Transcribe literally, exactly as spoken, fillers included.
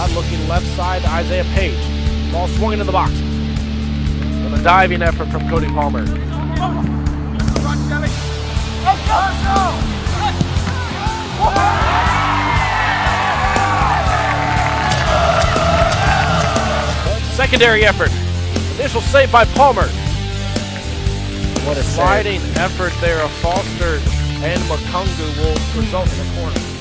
Rod looking left side to Isaiah Page. Ball swung into the box. And a diving effort from Kody Palmer. Secondary effort. Initial save by Palmer. What a sliding effort there of Foster and Mukungu will result in a corner.